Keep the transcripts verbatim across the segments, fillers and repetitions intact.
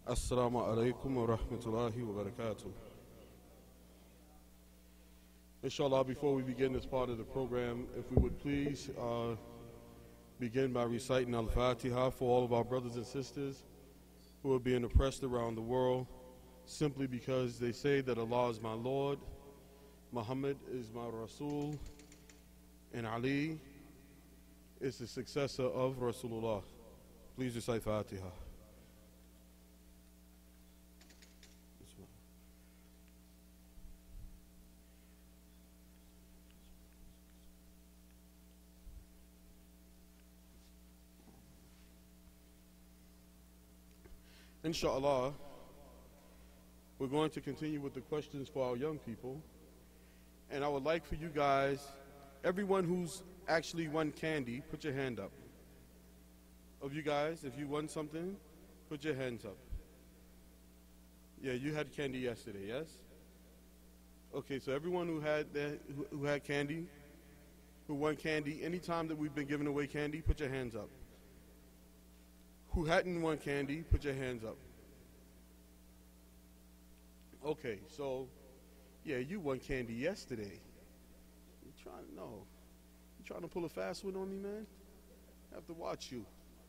Assalamu alaikum wa rahmatullahi wa barakatuh. Inshallah, before we begin this part of the program, if we would please uh, begin by reciting Al-Fatiha for all of our brothers and sisters who are being oppressed around the world simply because they say that Allah is my Lord, Muhammad is my Rasul, and Ali is the successor of Rasulullah. Please recite Fatiha. Inshallah, we're going to continue with the questions for our young people. And I would like for you guys, everyone who's actually won candy, put your hand up. Of you guys, if you won something, put your hands up. Yeah, you had candy yesterday, yes? Okay, so everyone who had their, who, who had candy, who won candy, anytime that we've been giving away candy, put your hands up. Who hadn't won candy, put your hands up. Okay, so, yeah, you won candy yesterday. You trying to know? You trying to pull a fast one on me, man? I have to watch you.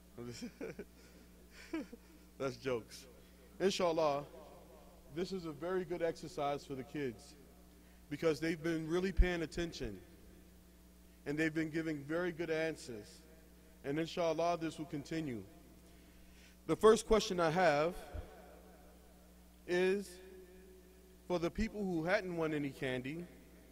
That's jokes. Inshallah, this is a very good exercise for the kids because they've been really paying attention and they've been giving very good answers. And inshallah, this will continue. The first question I have is for the people who hadn't won any candy,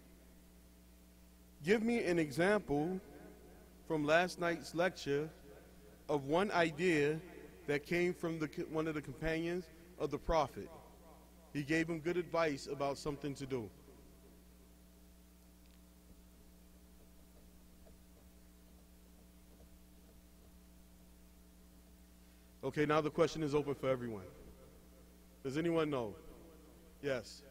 give me an example from last night's lecture of one idea that came from the, one of the companions of the Prophet. He gave him good advice about something to do. Okay, now the question is open for everyone. Does anyone know? Yes.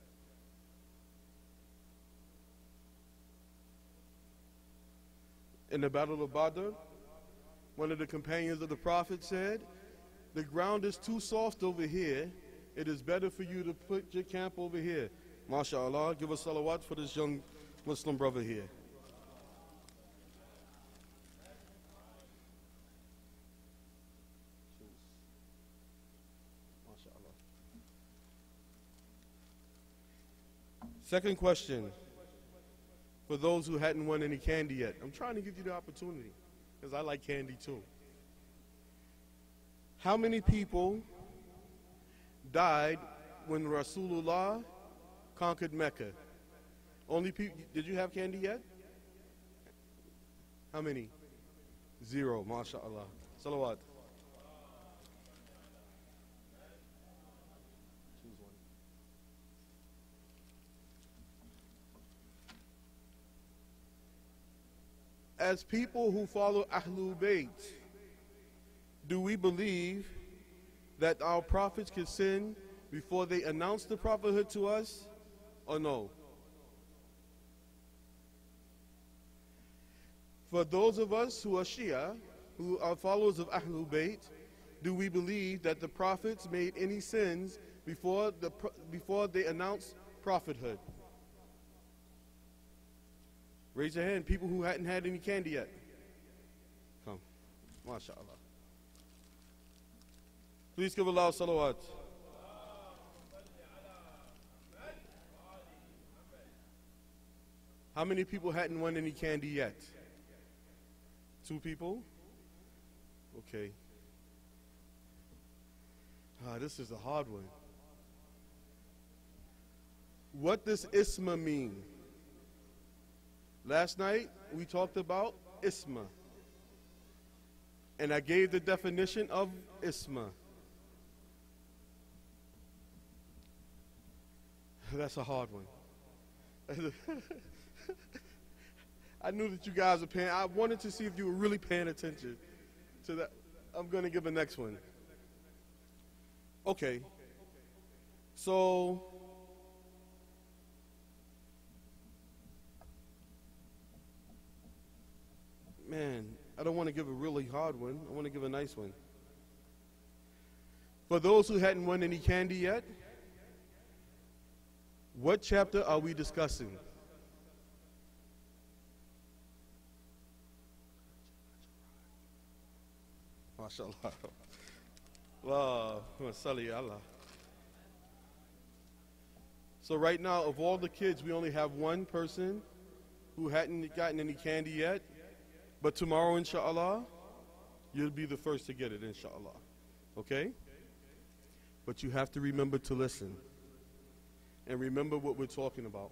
In the Battle of Badr, one of the companions of the Prophet said, the ground is too soft over here. It is better for you to put your camp over here. MashaAllah, give a salawat for this young Muslim brother here. Second question, for those who hadn't won any candy yet. I'm trying to give you the opportunity because I like candy too. How many people died when Rasulullah conquered Mecca? Only people, did you have candy yet? How many? Zero, mashallah. Salawat. As people who follow Ahlul Bayt, do we believe that our prophets can sin before they announce the prophethood to us, or no? For those of us who are Shia, who are followers of Ahlul Bayt, do we believe that the prophets made any sins before, the, before they announced prophethood? Raise your hand, people who hadn't had any candy yet. Come. MashaAllah. Please give Allah salawat. How many people hadn't won any candy yet? Two people? Okay. Ah, this is a hard one. What does Isma mean? Last night, we talked about Isma. And I gave the definition of Isma. That's a hard one. I knew that you guys were paying. I wanted to see if you were really paying attention to that. I'm going to give the next one. Okay. So, man, I don't want to give a really hard one. I want to give a nice one. For those who hadn't won any candy yet, what chapter are we discussing? MashaAllah. Wow, Salli Allah. So right now, of all the kids, we only have one person who hadn't gotten any candy yet. But tomorrow, inshallah, you'll be the first to get it, inshallah. Okay? But you have to remember to listen. And remember what we're talking about.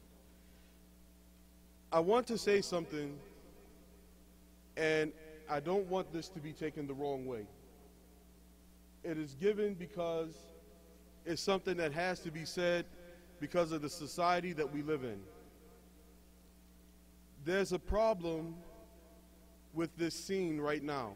I want to say something, and I don't want this to be taken the wrong way. It is given because it's something that has to be said because of the society that we live in. There's a problem with this scene right now.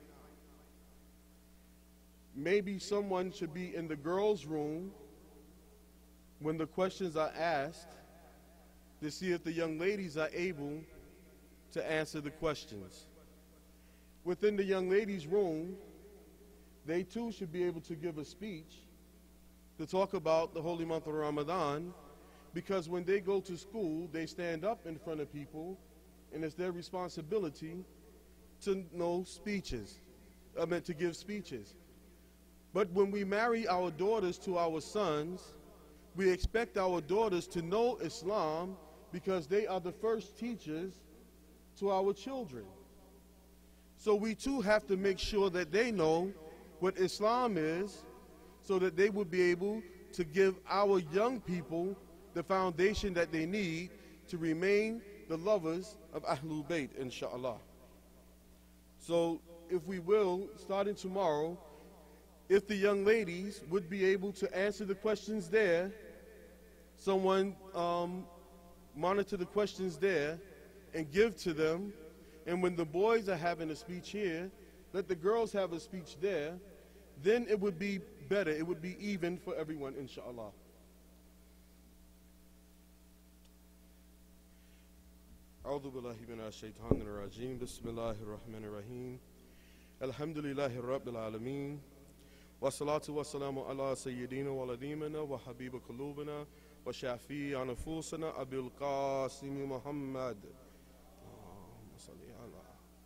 Maybe someone should be in the girls' room when the questions are asked to see if the young ladies are able to answer the questions. Within the young ladies' room, they too should be able to give a speech to talk about the holy month of Ramadan, because when they go to school, they stand up in front of people, and it's their responsibility to know speeches, I mean to give speeches. But when we marry our daughters to our sons, we expect our daughters to know Islam because they are the first teachers to our children. So we too have to make sure that they know what Islam is so that they will be able to give our young people the foundation that they need to remain the lovers of Ahlul Bayt, inshallah. So if we will, starting tomorrow, if the young ladies would be able to answer the questions there, someone um, monitor the questions there and give to them. And when the boys are having a speech here, let the girls have a speech there. Then it would be better. It would be even for everyone, inshallah. أعوذ بالله من الشيطان الرجيم بسم الله الرحمن الرحيم الحمد لله رب العالمين والصلاة والسلام على سيدنا ولدينا وحبيب قلوبنا وشافي نفوسنا أبي القاسم محمد اللهم صل على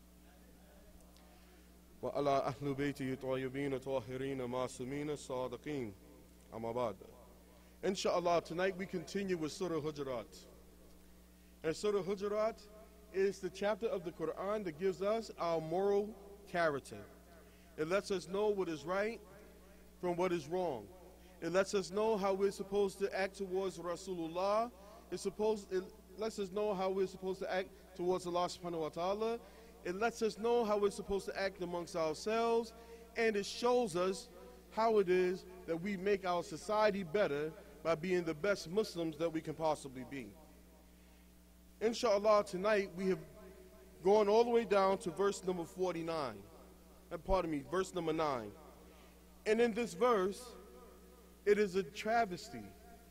وعلى أهل بيته طيبين طاهرين معصومين الصادقين أما بعد. Inshallah, tonight we continue with Surah Hujurat. And Surah Hujurat is the chapter of the Quran that gives us our moral character. It lets us know what is right from what is wrong. It lets us know how we're supposed to act towards Rasulullah. It's supposed, it lets us know how we're supposed to act towards Allah subhanahu wa ta'ala. It lets us know how we're supposed to act amongst ourselves. And it shows us how it is that we make our society better by being the best Muslims that we can possibly be. Inshallah, tonight we have gone all the way down to verse number forty-nine. Uh, pardon me, verse number nine. And in this verse, it is a travesty.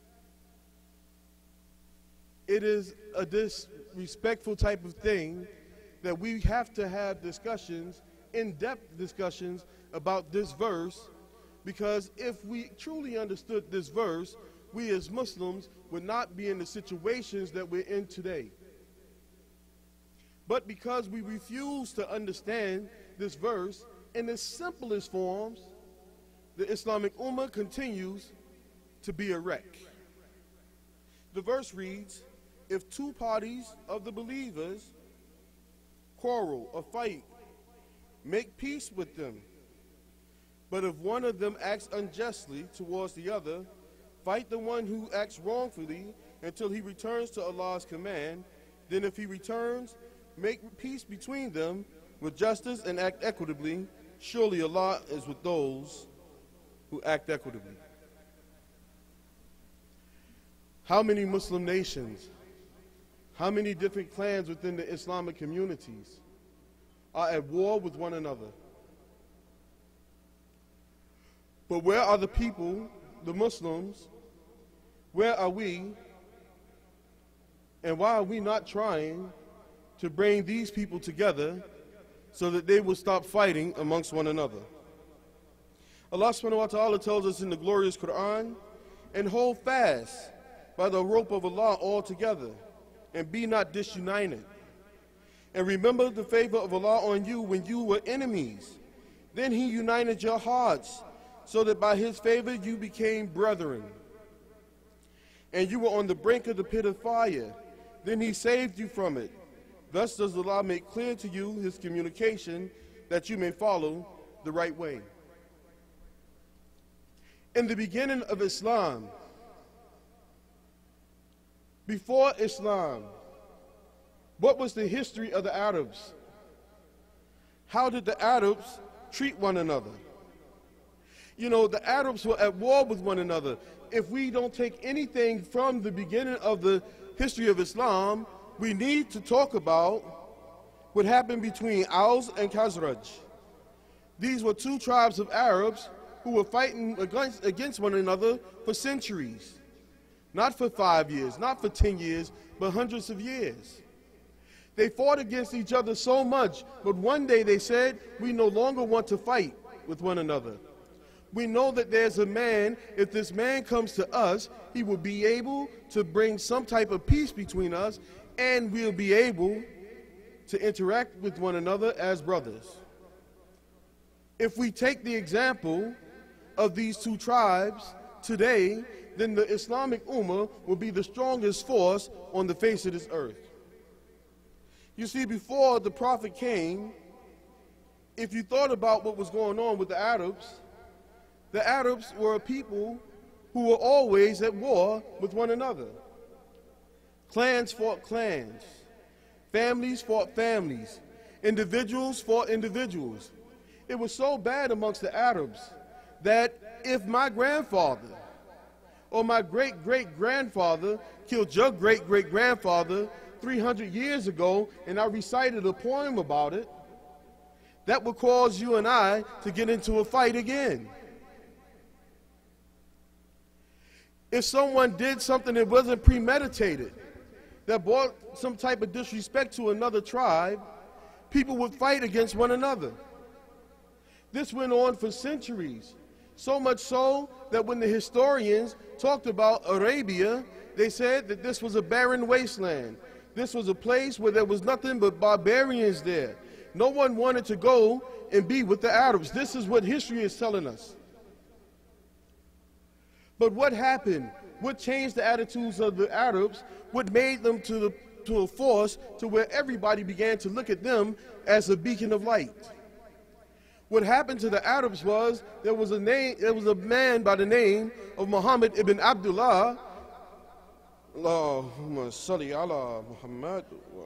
It is a disrespectful type of thing that we have to have discussions, in-depth discussions about this verse, because if we truly understood this verse, we as Muslims would not be in the situations that we're in today. But because we refuse to understand this verse in its simplest forms, the Islamic Ummah continues to be a wreck. The verse reads, if two parties of the believers quarrel or fight, make peace with them. But if one of them acts unjustly towards the other, fight the one who acts wrongfully until he returns to Allah's command. Then if he returns, make peace between them with justice and act equitably. Surely Allah is with those who act equitably. How many Muslim nations, how many different clans within the Islamic communities are at war with one another? But where are the people, the Muslims? Where are we? And why are we not trying to bring these people together so that they will stop fighting amongst one another? Allah subhanahu wa ta'ala tells us in the glorious Quran, and hold fast by the rope of Allah altogether, and be not disunited. And remember the favor of Allah on you when you were enemies. Then he united your hearts, so that by his favor you became brethren. And you were on the brink of the pit of fire. Then he saved you from it. Thus does Allah make clear to you his communication, that you may follow the right way. In the beginning of Islam, before Islam, what was the history of the Arabs? How did the Arabs treat one another? You know, the Arabs were at war with one another. If we don't take anything from the beginning of the history of Islam, we need to talk about what happened between Aus and Khazraj. These were two tribes of Arabs who were fighting against, against one another for centuries. Not for five years, not for ten years, but hundreds of years. They fought against each other so much, but one day they said, we no longer want to fight with one another. We know that there's a man, if this man comes to us, he will be able to bring some type of peace between us, and we'll be able to interact with one another as brothers. If we take the example of these two tribes today, then the Islamic Ummah will be the strongest force on the face of this earth. You see, before the Prophet came, if you thought about what was going on with the Arabs, the Arabs were a people who were always at war with one another. Clans fought clans. Families fought families. Individuals fought individuals. It was so bad amongst the Arabs that if my grandfather or my great-great-grandfather killed your great-great-grandfather three hundred years ago, and I recited a poem about it, that would cause you and I to get into a fight again. If someone did something that wasn't premeditated, that brought some type of disrespect to another tribe, people would fight against one another. This went on for centuries, so much so that when the historians talked about Arabia, they said that this was a barren wasteland. This was a place where there was nothing but barbarians there. No one wanted to go and be with the Arabs. This is what history is telling us. But what happened? What changed the attitudes of the Arabs? What made them to, the, to a force to where everybody began to look at them as a beacon of light? What happened to the Arabs was there was a name, there was a man by the name of Muhammad ibn Abdullah, Allahumma salli ala Muhammad,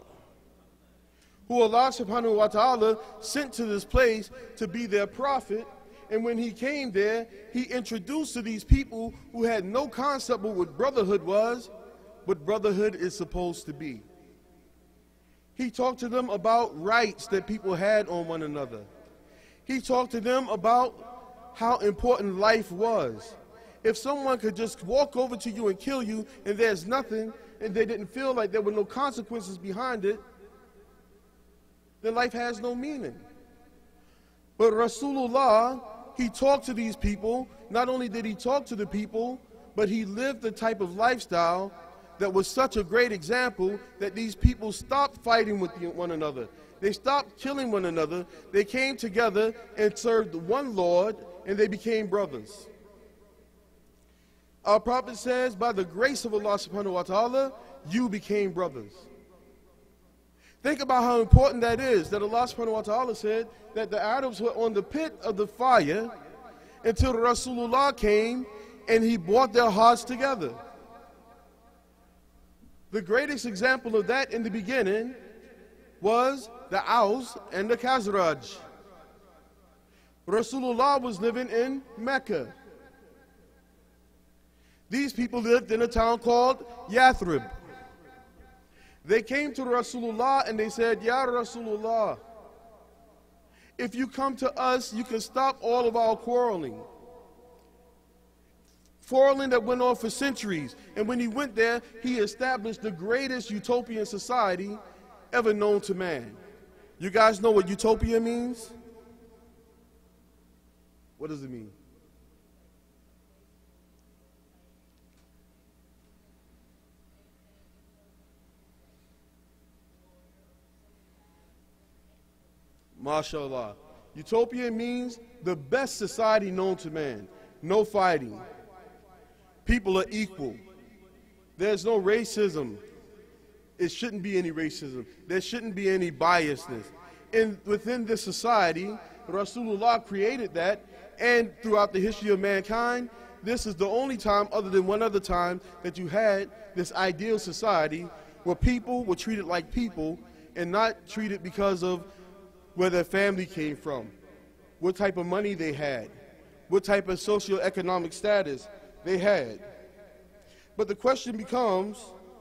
who Allah subhanahu wa ta'ala sent to this place to be their prophet. And when he came there, he introduced to these people who had no concept of what brotherhood was, what brotherhood is supposed to be. He talked to them about rights that people had on one another. He talked to them about how important life was. If someone could just walk over to you and kill you and there's nothing, and they didn't feel like there were no consequences behind it, then life has no meaning. But Rasulullah, he talked to these people. Not only did he talk to the people, but he lived the type of lifestyle that was such a great example that these people stopped fighting with one another. They stopped killing one another. They came together and served one Lord, and they became brothers. Our prophet says, by the grace of Allah subhanahu wa ta'ala, you became brothers. Think about how important that is, that Allah subhanahu wa ta'ala said that the Arabs were on the pit of the fire until Rasulullah came and he brought their hearts together. The greatest example of that in the beginning was the Aus and the Khazraj. Rasulullah was living in Mecca. These people lived in a town called Yathrib. They came to Rasulullah and they said, Ya Rasulullah, if you come to us, you can stop all of our quarreling. Quarreling that went on for centuries. And when he went there, he established the greatest utopian society ever known to man. You guys know what utopia means? What does it mean? MashaAllah. Utopian means the best society known to man. No fighting. People are equal. There's no racism. It shouldn't be any racism. There shouldn't be any biasness. And within this society, Rasulullah created that, and throughout the history of mankind, this is the only time, other than one other time, that you had this ideal society where people were treated like people and not treated because of where their family came from, what type of money they had, what type of socioeconomic status they had. But the question becomes,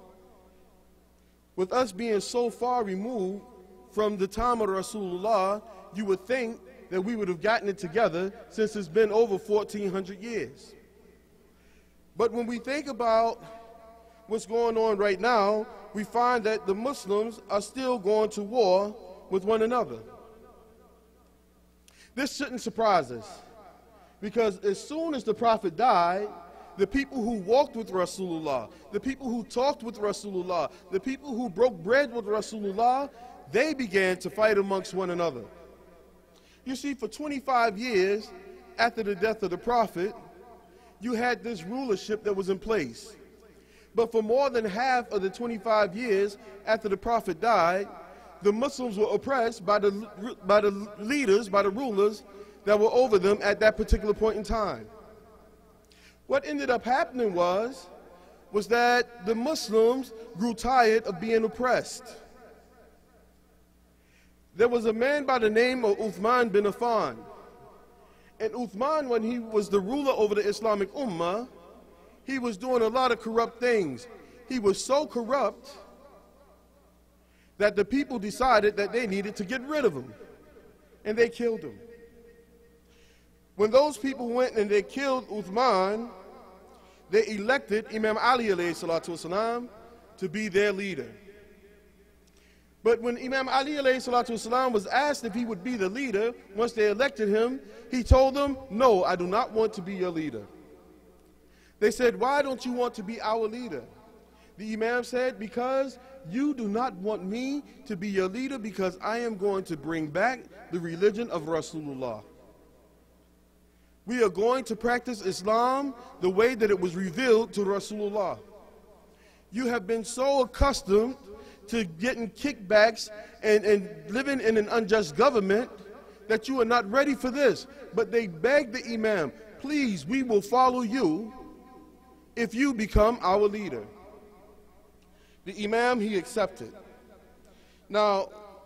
with us being so far removed from the time of Rasulullah, you would think that we would have gotten it together since it's been over fourteen hundred years. But when we think about what's going on right now, we find that the Muslims are still going to war with one another. This shouldn't surprise us, because as soon as the Prophet died, the people who walked with Rasulullah, the people who talked with Rasulullah, the people who broke bread with Rasulullah, they began to fight amongst one another. You see, for twenty-five years after the death of the Prophet, you had this rulership that was in place. But for more than half of the twenty-five years after the Prophet died, the Muslims were oppressed by the, by the leaders, by the rulers that were over them at that particular point in time. What ended up happening was, was that the Muslims grew tired of being oppressed. There was a man by the name of Uthman bin Affan. And Uthman, when he was the ruler over the Islamic Ummah, he was doing a lot of corrupt things. He was so corrupt that the people decided that they needed to get rid of him. And they killed him. When those people went and they killed Uthman, they elected Imam Ali alayhi salatu wasalam to be their leader. But when Imam Ali alayhi salatu wasalam was asked if he would be the leader once they elected him, he told them, "No, I do not want to be your leader." They said, "Why don't you want to be our leader?" The Imam said, "Because you do not want me to be your leader, because I am going to bring back the religion of Rasulullah. We are going to practice Islam the way that it was revealed to Rasulullah. You have been so accustomed to getting kickbacks and, and living in an unjust government that you are not ready for this." But they begged the Imam, "Please, we will follow you if you become our leader." The Imam, he accepted. Now,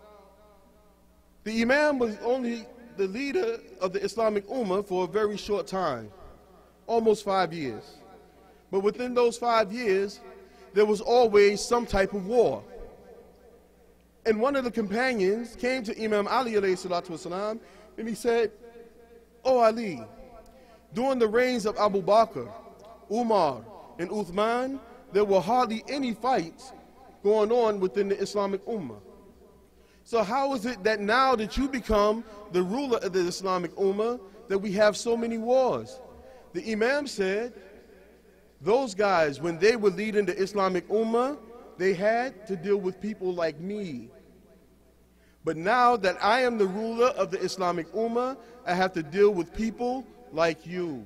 the Imam was only the leader of the Islamic Ummah for a very short time, almost five years. But within those five years, there was always some type of war. And one of the companions came to Imam Ali alayhi salatu wasalam, and he said, "Oh Ali, during the reigns of Abu Bakr, Umar, and Uthman, there were hardly any fights going on within the Islamic Ummah. So how is it that now that you become the ruler of the Islamic Ummah, that we have so many wars?" The Imam said, those guys, when they were leading the Islamic Ummah, they had to deal with people like me. But now that I am the ruler of the Islamic Ummah, I have to deal with people like you.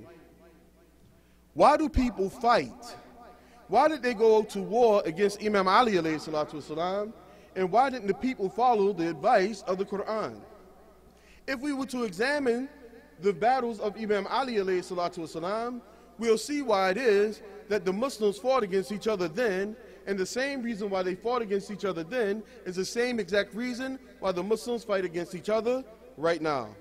Why do people fight? Why did they go to war against Imam Ali alayhi salatu wasalam? And why didn't the people follow the advice of the Quran? If we were to examine the battles of Imam Ali alayhi salatu wasalam, we'll see why it is that the Muslims fought against each other then, and the same reason why they fought against each other then is the same exact reason why the Muslims fight against each other right now.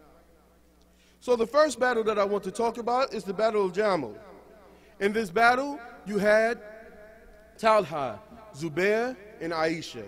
So the first battle that I want to talk about is the Battle of Jamal. In this battle, you had Talha, Zubair, and Aisha.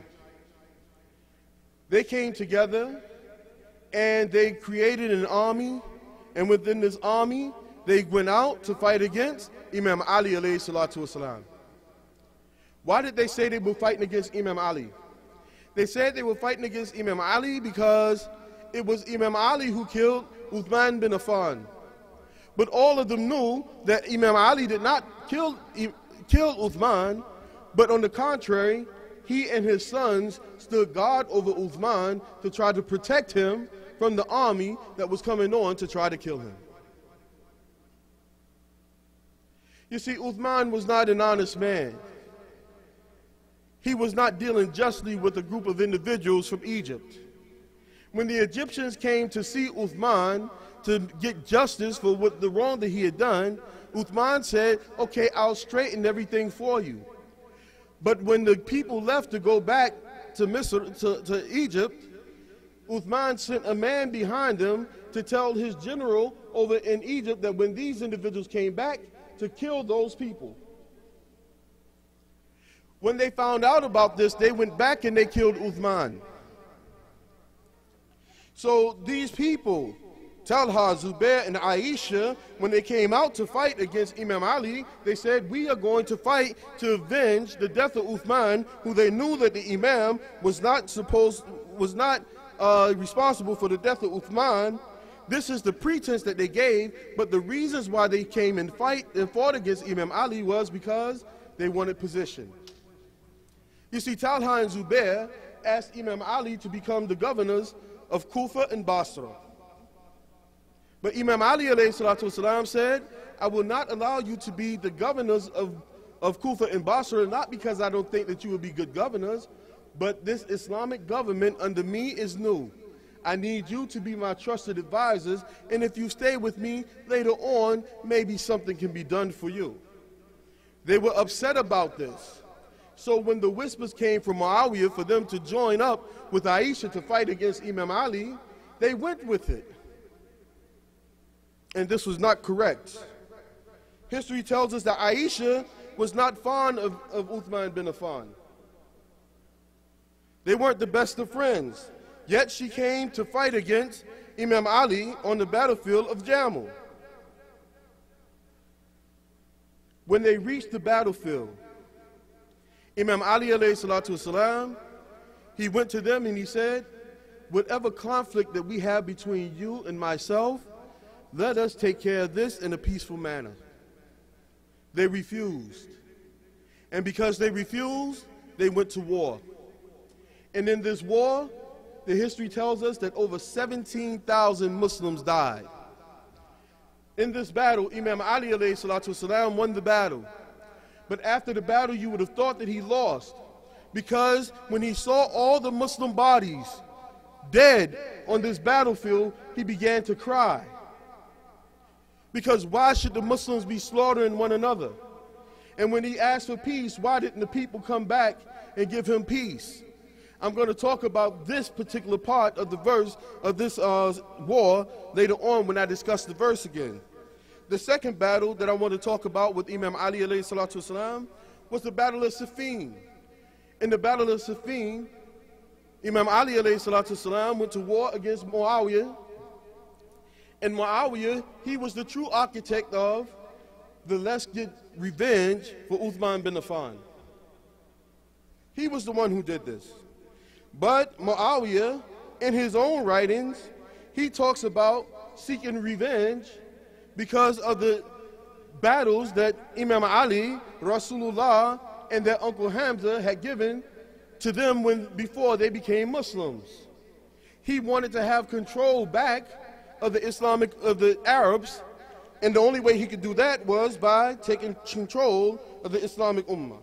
They came together and they created an army, and within this army, they went out to fight against Imam Ali alayhi salatu wasalam. Why did they say they were fighting against Imam Ali? They said they were fighting against Imam Ali because it was Imam Ali who killed Uthman bin Affan. But all of them knew that Imam Ali did not kill, kill Uthman, but on the contrary, he and his sons stood guard over Uthman to try to protect him from the army that was coming on to try to kill him. You see, Uthman was not an honest man. He was not dealing justly with a group of individuals from Egypt. When the Egyptians came to see Uthman to get justice for what the wrong that he had done, Uthman said, okay, I'll straighten everything for you. But when the people left to go back to, Misr, to, to Egypt, Uthman sent a man behind him to tell his general over in Egypt that when these individuals came back, to kill those people. When they found out about this, they went back and they killed Uthman. So these people, Talha, Zubair, and Aisha, when they came out to fight against Imam Ali, they said, we are going to fight to avenge the death of Uthman, who they knew that the Imam was not supposed, was not uh, responsible for the death of Uthman. This is the pretense that they gave, but the reasons why they came and fight and fought against Imam Ali was because they wanted position. You see, Talha and Zubair asked Imam Ali to become the governors of Kufa and Basra. But Imam Ali alayhi salatu wasalam said, I will not allow you to be the governors of, of Kufa and Basra, not because I don't think that you will be good governors, but this Islamic government under me is new. I need you to be my trusted advisors, and if you stay with me later on, maybe something can be done for you. They were upset about this. So when the whispers came from Muawiyah for them to join up with Aisha to fight against Imam Ali, they went with it. And this was not correct. History tells us that Aisha was not fond of, of Uthman bin Affan. They weren't the best of friends. Yet she came to fight against Imam Ali on the battlefield of Jamal. When they reached the battlefield, Imam Ali alayhi salatu wasalam, he went to them and he said, whatever conflict that we have between you and myself, let us take care of this in a peaceful manner. They refused. And because they refused, they went to war. And in this war, the history tells us that over seventeen thousand Muslims died. In this battle, Imam Ali alayhi salatu wasalam won the battle. But after the battle, you would have thought that he lost, because when he saw all the Muslim bodies dead on this battlefield, he began to cry. Because why should the Muslims be slaughtering one another? And when he asked for peace, why didn't the people come back and give him peace? I'm going to talk about this particular part of the verse of this uh, war later on when I discuss the verse again. The second battle that I want to talk about with Imam Ali alayhi salatu wasalam was the Battle of Siffin. In the Battle of Siffin, Imam Ali alayhi salatu wasalam went to war against Muawiyah. And Muawiyah, he was the true architect of the let's get revenge for Uthman bin Affan. He was the one who did this. But Muawiyah, in his own writings, he talks about seeking revenge because of the battles that Imam Ali, Rasulullah, and their uncle Hamza had given to them when, before they became Muslims. He wanted to have control back of the Islamic, of the Arabs, and the only way he could do that was by taking control of the Islamic Ummah.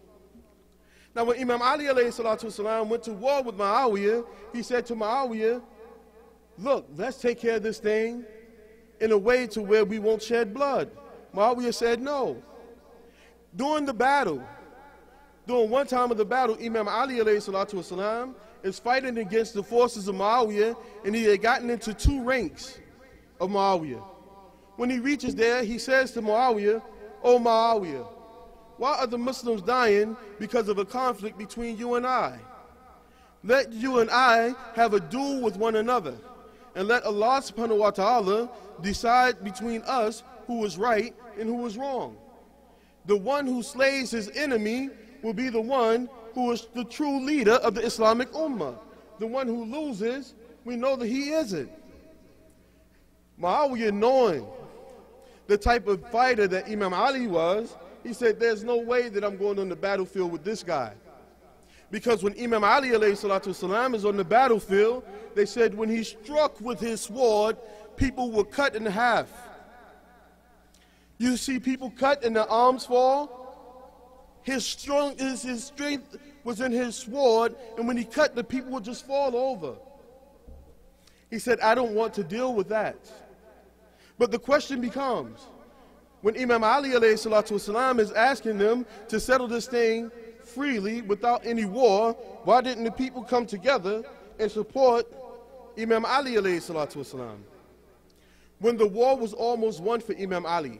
Now when Imam Ali alayhi salatu wasalam went to war with Muawiyah, he said to Muawiyah, look, let's take care of this thing in a way to where we won't shed blood. Muawiyah said no. During the battle, during one time of the battle, Imam Ali alayhi salatu wasalam is fighting against the forces of Muawiyah, and he had gotten into two ranks of Muawiyah. When he reaches there, he says to Muawiyah, "O Muawiyah, why are the Muslims dying because of a conflict between you and I? Let you and I have a duel with one another, and let Allah subhanahu wa ta'ala decide between us who was right and who was wrong. The one who slays his enemy will be the one who is the true leader of the Islamic Ummah. The one who loses, we know that he isn't." Muawiyah, knowing the type of fighter that Imam Ali was, he said, there's no way that I'm going on the battlefield with this guy. Because when Imam Ali alayhi salatu wasalam is on the battlefield, they said when he struck with his sword, people were cut in half. You see people cut and their arms fall. His, strong, his, his strength was in his sword, and when he cut, the people would just fall over. He said, I don't want to deal with that. But the question becomes, when Imam Ali alayhi salatu wasalam is asking them to settle this thing freely without any war, why didn't the people come together and support Imam Ali alayhi salatu wasalam? When the war was almost won for Imam Ali,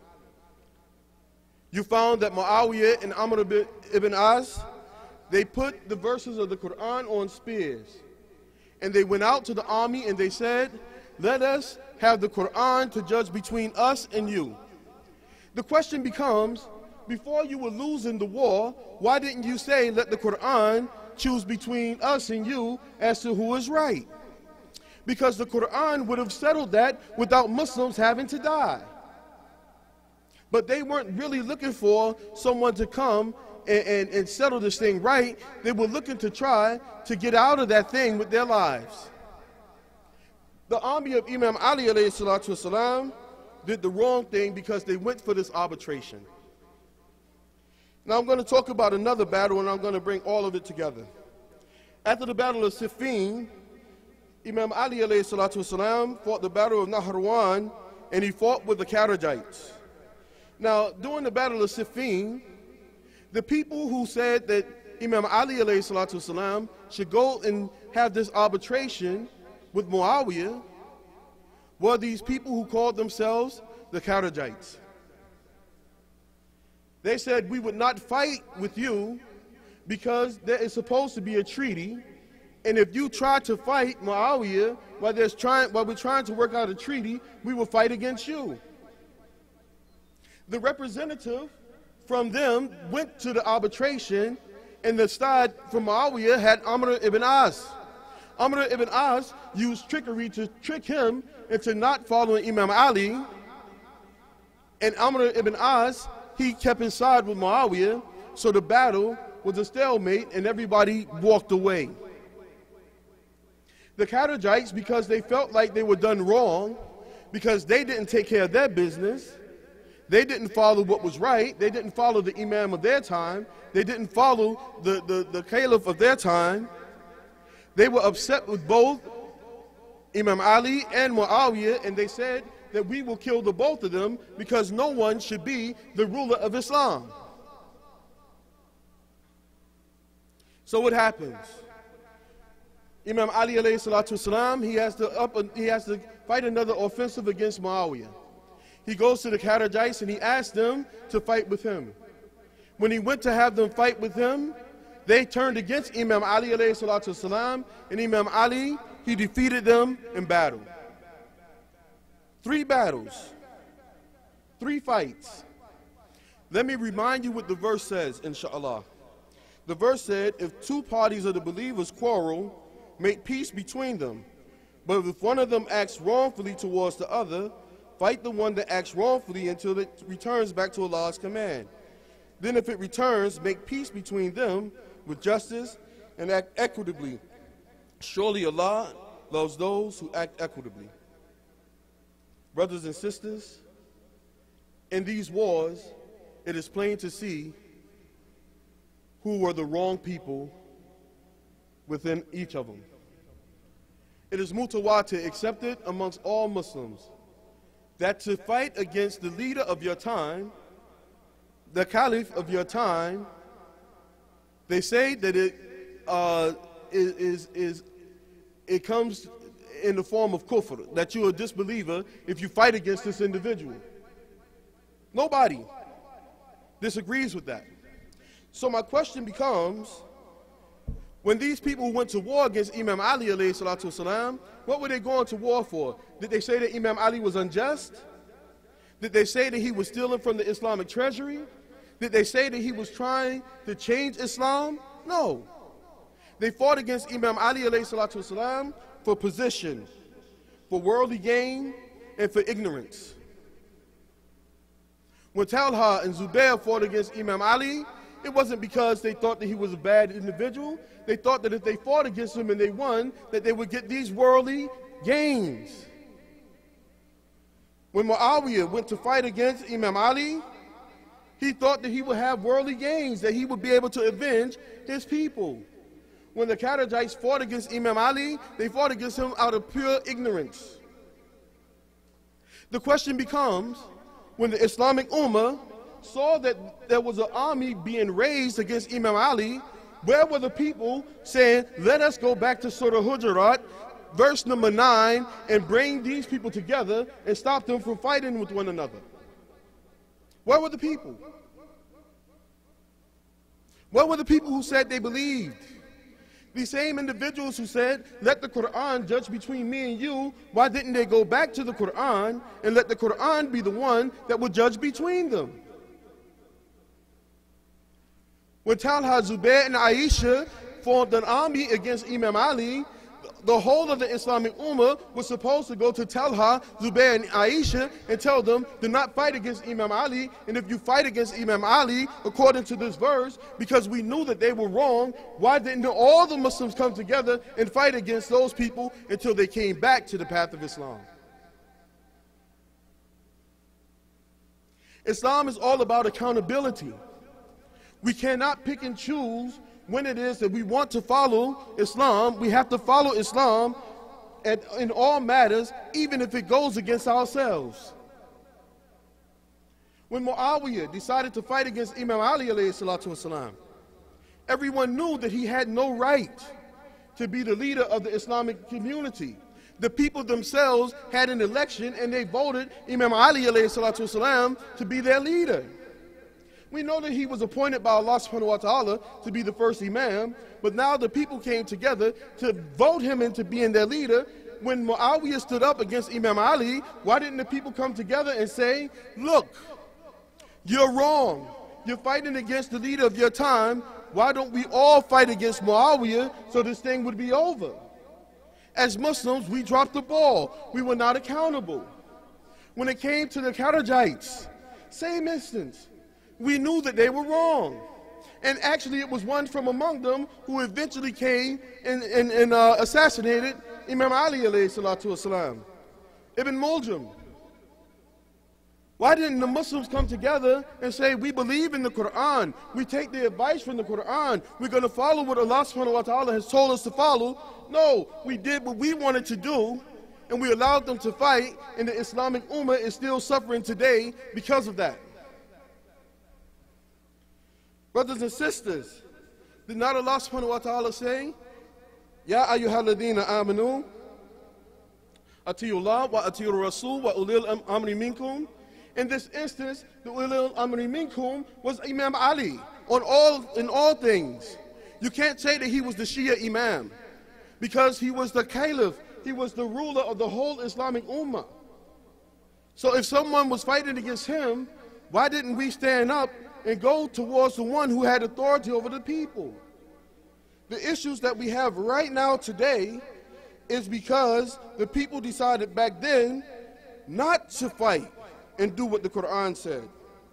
you found that Muawiyah and Amr ibn As, they put the verses of the Quran on spears. And they went out to the army and they said, let us have the Quran to judge between us and you. The question becomes, before you were losing the war, why didn't you say, let the Quran choose between us and you as to who is right? Because the Quran would have settled that without Muslims having to die. But they weren't really looking for someone to come and, and, and settle this thing right. They were looking to try to get out of that thing with their lives. The army of Imam Ali alayhi salatu wasalam did the wrong thing because they went for this arbitration. Now I'm going to talk about another battle, and I'm going to bring all of it together. After the battle of Siffin, Imam Ali alayhi salatu wasalam fought the battle of Nahrawan, and he fought with the Kharijites. Now, during the battle of Siffin, the people who said that Imam Ali alayhi salatu wasalam should go and have this arbitration with Muawiyah were these people who called themselves the Kharijites. They said, we would not fight with you because there is supposed to be a treaty, and if you try to fight Muawiyah while, there's trying, while we're trying to work out a treaty, we will fight against you. The representative from them went to the arbitration, and the side from Muawiyah had Amr ibn As. Amr ibn As used trickery to trick him into not following Imam Ali, and Amr ibn As, he kept inside with Muawiyah, so the battle was a stalemate and everybody walked away. The Kharijites, because they felt like they were done wrong, because they didn't take care of their business, they didn't follow what was right, they didn't follow the imam of their time, they didn't follow the, the, the caliph of their time, they were upset with both Imam Ali and Muawiyah, and they said that we will kill the both of them because no one should be the ruler of Islam. So what happens? Imam Ali alayhi salatu wasalam, he has to up, he has to fight another offensive against Muawiyah. He goes to the Kharijites and he asks them to fight with him. When he went to have them fight with him, they turned against Imam Ali alayhi salatu wasalam, and Imam Ali, he defeated them in battle. Three battles, three fights. Let me remind you what the verse says, inshallah. The verse said, if two parties of the believers quarrel, make peace between them. But if one of them acts wrongfully towards the other, fight the one that acts wrongfully until it returns back to Allah's command. Then if it returns, make peace between them with justice and act equitably. Surely Allah loves those who act equitably. Brothers and sisters, in these wars, it is plain to see who were the wrong people within each of them. It is mutawatir, accepted amongst all Muslims, that to fight against the leader of your time, the caliph of your time, they say that it uh, is, is, is it comes in the form of kufr, that you're a disbeliever if you fight against this individual. Nobody disagrees with that. So my question becomes, when these people went to war against Imam Ali alayhi salatu wasalam, what were they going to war for? Did they say that Imam Ali was unjust? Did they say that he was stealing from the Islamic treasury? Did they say that he was trying to change Islam? No. They fought against Imam Ali alayhi salatu wasalam for position, for worldly gain, and for ignorance. When Talha and Zubair fought against Imam Ali, it wasn't because they thought that he was a bad individual. They thought that if they fought against him and they won, that they would get these worldly gains. When Muawiyah went to fight against Imam Ali, he thought that he would have worldly gains, that he would be able to avenge his people. When the Kharijites fought against Imam Ali, they fought against him out of pure ignorance. The question becomes, when the Islamic Ummah saw that there was an army being raised against Imam Ali, where were the people saying, let us go back to Surah Hujurat, verse number nine, and bring these people together and stop them from fighting with one another? Where were the people? Where were the people who said they believed? These same individuals who said, let the Quran judge between me and you, why didn't they go back to the Quran and let the Quran be the one that would judge between them? When Talha, Zubair, and Aisha formed an army against Imam Ali, the whole of the Islamic Ummah was supposed to go to Talha, Zubair, and Aisha and tell them, do not fight against Imam Ali, and if you fight against Imam Ali, according to this verse, because we knew that they were wrong, why didn't all the Muslims come together and fight against those people until they came back to the path of Islam? Islam is all about accountability. We cannot pick and choose when it is that we want to follow Islam. We have to follow Islam at, in all matters, even if it goes against ourselves. When Muawiyah decided to fight against Imam Ali alayhi salatu wasalam, everyone knew that he had no right to be the leader of the Islamic community. The people themselves had an election and they voted Imam Ali alayhi salatu wasalam to be their leader. We know that he was appointed by Allah subhanahu wa ta'ala to be the first imam, but now the people came together to vote him into being their leader. When Muawiyah stood up against Imam Ali, why didn't the people come together and say, look, you're wrong. You're fighting against the leader of your time. Why don't we all fight against Muawiyah so this thing would be over? As Muslims, we dropped the ball. We were not accountable. When it came to the Kharijites, same instance. We knew that they were wrong. And actually it was one from among them who eventually came and, and, and uh, assassinated Imam Ali alayhi salatu wasalam, Ibn Muljam. Why didn't the Muslims come together and say, we believe in the Quran, we take the advice from the Quran, we're going to follow what Allah subhanahu wa ta'ala has told us to follow? No, we did what we wanted to do and we allowed them to fight, and the Islamic Ummah is still suffering today because of that. Brothers and sisters, did not Allah subhanahu wa ta'ala say, Ya ayyuhalladhina amanu, atiyullah wa atiyur rasul wa ulil amri minkum. In this instance, the ulil amri minkum was Imam Ali on all, in all things. You can't say that he was the Shia Imam because he was the Caliph, he was the ruler of the whole Islamic Ummah. So if someone was fighting against him, why didn't we stand up and go towards the one who had authority over the people? The issues that we have right now today is because the people decided back then not to fight and do what the Quran said.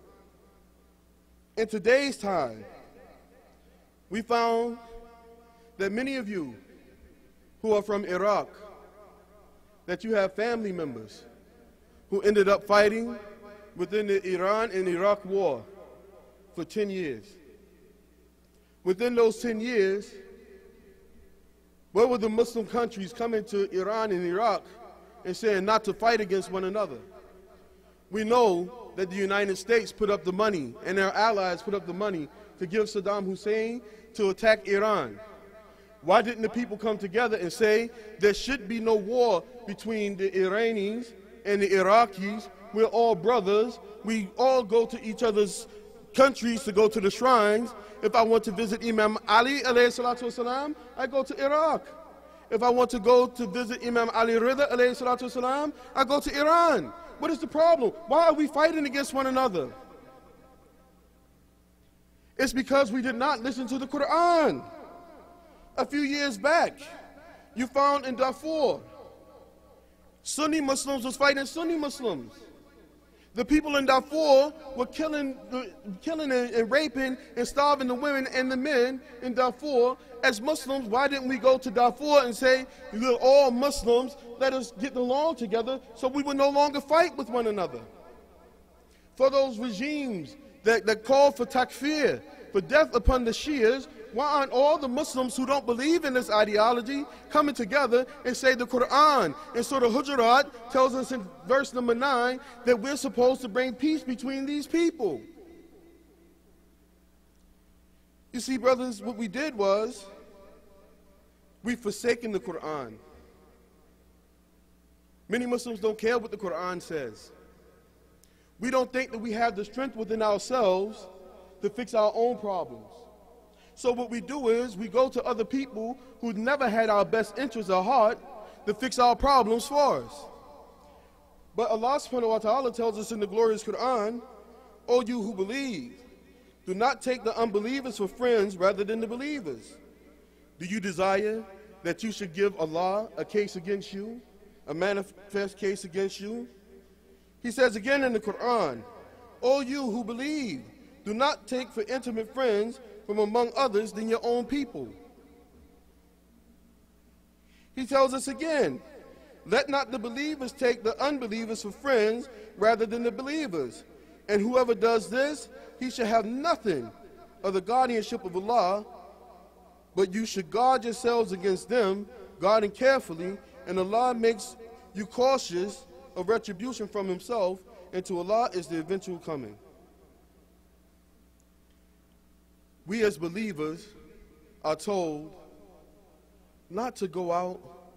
In today's time, we found that many of you who are from Iraq, that you have family members who ended up fighting within the Iran and Iraq war for ten years. Within those ten years, where were the Muslim countries coming to Iran and Iraq and saying not to fight against one another? We know that the United States put up the money and their allies put up the money to give Saddam Hussein to attack Iran. Why didn't the people come together and say there should be no war between the Iranians and the Iraqis? We're all brothers. We all go to each other's countries to go to the shrines. If I want to visit Imam Ali alayhi salatu wasalam, I go to Iraq. If I want to go to visit Imam Ali Rida alayhi salatu wasalam, I go to Iran. What is the problem? Why are we fighting against one another? It's because we did not listen to the Quran. A few years back, you found in Darfur, Sunni Muslims was fighting Sunni Muslims. The people in Darfur were killing, killing and, and raping and starving the women and the men in Darfur. As Muslims, why didn't we go to Darfur and say, we're all Muslims, let us get along together so we would no longer fight with one another? For those regimes that, that call for takfir, for death upon the Shias, why aren't all the Muslims who don't believe in this ideology coming together and say the Quran in Surah Hujurat tells us in verse number nine that we're supposed to bring peace between these people? You see, brothers, what we did was we've forsaken the Quran. Many Muslims don't care what the Quran says. We don't think that we have the strength within ourselves to fix our own problems. So what we do is we go to other people who never had our best interests at heart to fix our problems for us. But Allah subhanahu wa ta'ala tells us in the glorious Quran, O you who believe, do not take the unbelievers for friends rather than the believers. Do you desire that you should give Allah a case against you, a manifest case against you? He says again in the Quran, O you who believe, do not take for intimate friends from among others than your own people. He tells us again, let not the believers take the unbelievers for friends rather than the believers. And whoever does this, he shall have nothing of the guardianship of Allah, but you should guard yourselves against them, guarding carefully, and Allah makes you cautious of retribution from himself, and to Allah is the eventual coming. We as believers are told not to go out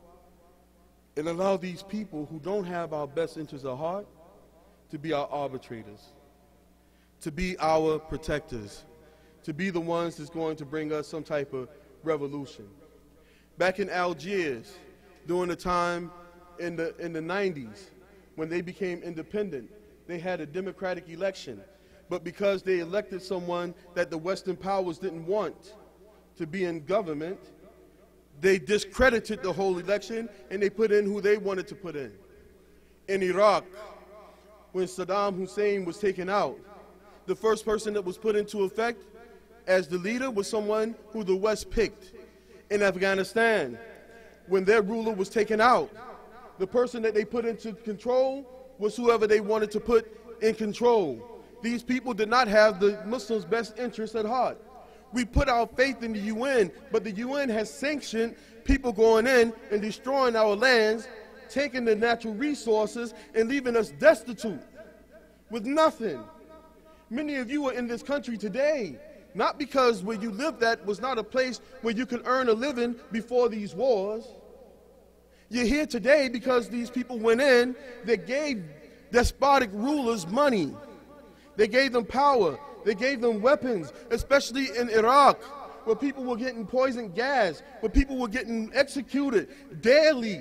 and allow these people who don't have our best interests at heart to be our arbitrators, to be our protectors, to be the ones that's going to bring us some type of revolution. Back in Algiers, during the time in the, in the nineties, when they became independent, they had a democratic election. But because they elected someone that the Western powers didn't want to be in government, they discredited the whole election and they put in who they wanted to put in. In Iraq, when Saddam Hussein was taken out, the first person that was put into effect as the leader was someone who the West picked. In Afghanistan, when their ruler was taken out, the person that they put into control was whoever they wanted to put in control. These people did not have the Muslims' best interests at heart. We put our faith in the U N, but the U N has sanctioned people going in and destroying our lands, taking the natural resources and leaving us destitute with nothing. Many of you are in this country today, not because where you lived at was not a place where you could earn a living before these wars. You're here today because these people went in, they gave despotic rulers money. They gave them power. They gave them weapons, especially in Iraq, where people were getting poison gas, where people were getting executed daily.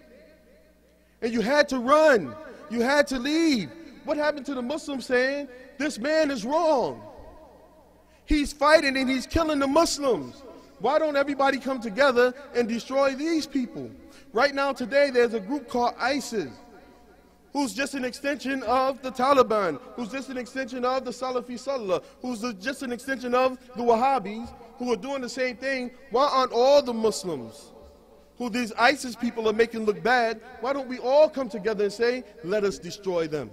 And you had to run. You had to leave. What happened to the Muslims saying, this man is wrong? He's fighting and he's killing the Muslims. Why don't everybody come together and destroy these people? Right now today there's a group called ISIS, who's just an extension of the Taliban, who's just an extension of the Salafi Sallah, who's just an extension of the Wahhabis, who are doing the same thing. Why aren't all the Muslims, who these ISIS people are making look bad, why don't we all come together and say, let us destroy them?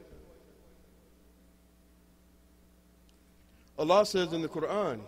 Allah says in the Quran,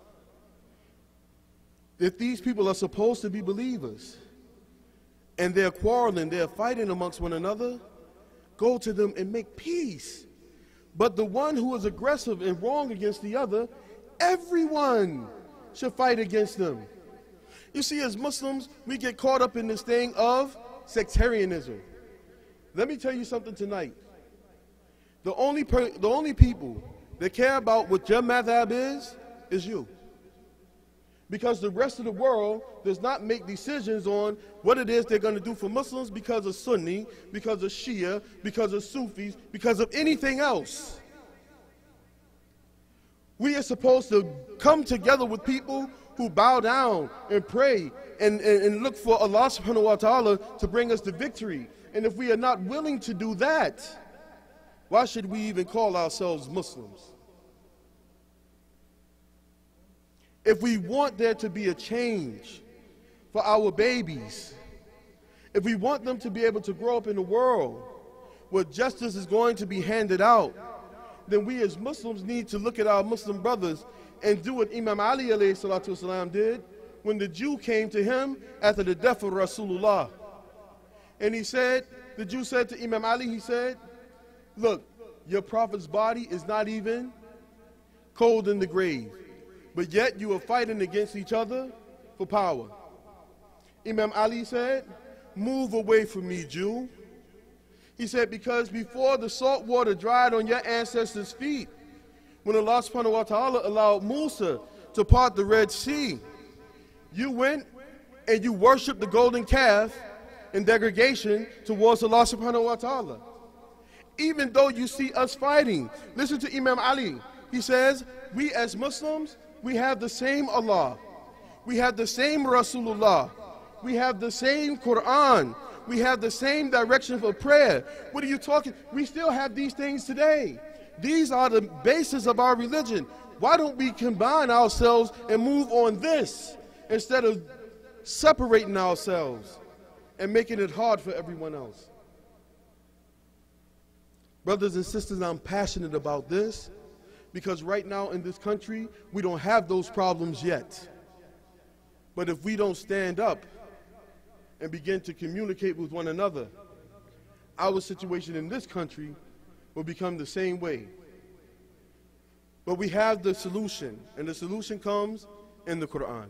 if these people are supposed to be believers, and they're quarreling, they're fighting amongst one another, go to them and make peace. But the one who is aggressive and wrong against the other, everyone should fight against them. You see, as Muslims, we get caught up in this thing of sectarianism. Let me tell you something tonight. The only, per the only people that care about what your madhab is, is you. Because the rest of the world does not make decisions on what it is they're going to do for Muslims because of Sunni, because of Shia, because of Sufis, because of anything else. We are supposed to come together with people who bow down and pray and, and, and look for Allah subhanahu wa ta'ala to bring us the victory. And if we are not willing to do that, Why should we even call ourselves Muslims? If we want there to be a change for our babies, if we want them to be able to grow up in a world where justice is going to be handed out, then we as Muslims need to look at our Muslim brothers and do what Imam Ali alayhi salatu wasalam did when the Jew came to him after the death of Rasulullah. And he said, the Jew said to Imam Ali, he said, look, your prophet's body is not even cold in the grave, but yet you are fighting against each other for power. Imam Ali said, move away from me, Jew. He said, because before the salt water dried on your ancestors' feet, when Allah subhanahu wa ta'ala allowed Musa to part the Red Sea, you went and you worshiped the golden calf in degradation towards Allah subhanahu wa ta'ala. Even though you see us fighting, listen to Imam Ali. He says, we as Muslims, we have the same Allah. We have the same Rasulullah. We have the same Quran. We have the same direction for prayer. What are you talking? We still have these things today. These are the basis of our religion. Why don't we combine ourselves and move on this instead of separating ourselves and making it hard for everyone else? Brothers and sisters, I'm passionate about this because right now in this country, we don't have those problems yet. But if we don't stand up and begin to communicate with one another, our situation in this country will become the same way. But we have the solution, and the solution comes in the Quran.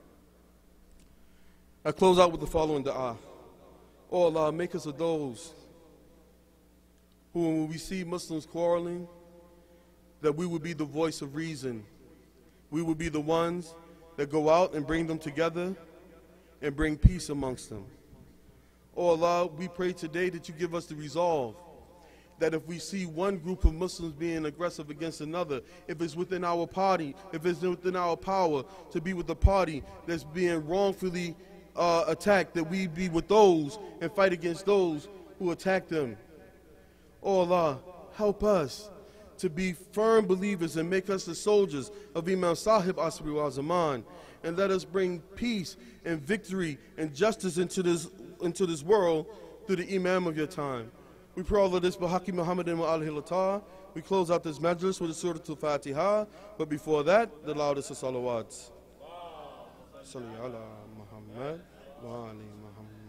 I close out with the following dua. Oh Allah, make us of those who, when we see Muslims quarreling, that we will be the voice of reason. We will be the ones that go out and bring them together and bring peace amongst them. Oh Allah, we pray today that you give us the resolve that if we see one group of Muslims being aggressive against another, if it's within our party, if it's within our power to be with the party that's being wrongfully uh, attacked, that we be with those and fight against those who attack them. Oh Allah, help us to be firm believers and make us the soldiers of Imam Sahib Asri wa Zaman, and let us bring peace and victory and justice into this, into this world through the Imam of your time. We pray all of this by Haqi Muhammadin wa alihi latah. We close out this majlis with the Surah Al-Fatiha, but before that, the loudest of salawats. Salli ala Muhammad wa ali Muhammad.